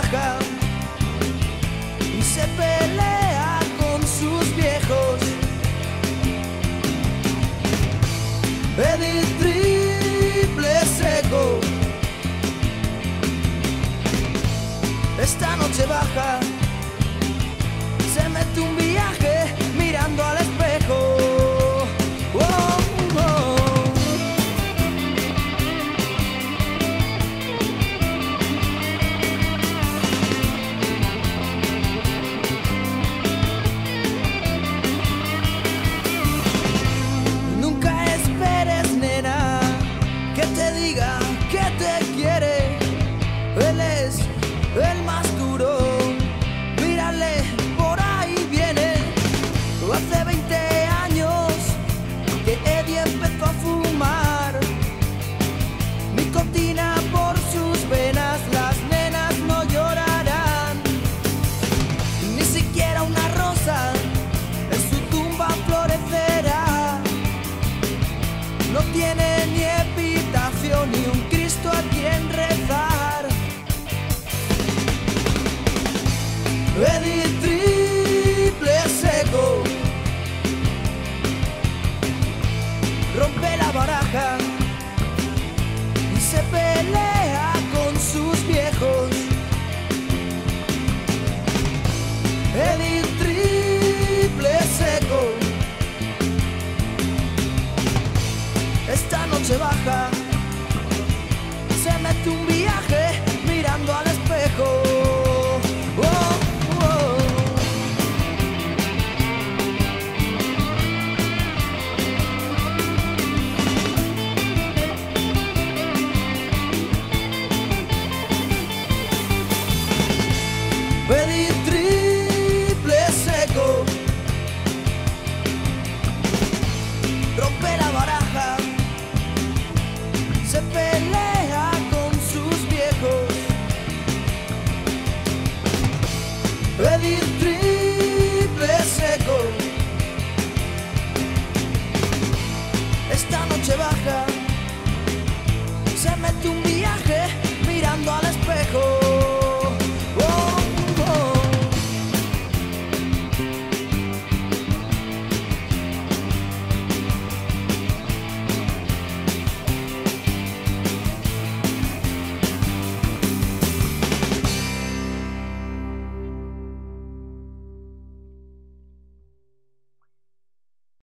baja y se pelea con sus viejos. Eddie triple seco. Esta noche baja, se mete un viaje mirando al espejo. Oh, oh. Nunca esperes, nena, que te diga que te quiere. Él es el más duro, mírale, por ahí viene. Hace 20 años que Eddie empezó a fumar nicotina por sus venas. Las nenas no llorarán, ni siquiera una rosa en su tumba florecerá. No tiene ni epitafio ni un Cristo a quien rezar. Eddie triple seco rompe la baraja y se pelea con sus viejos. Eddie triple seco. Esta noche baja, se mete un viaje mirando al espejo. Eddie triple seco rompe la baraja, se pelea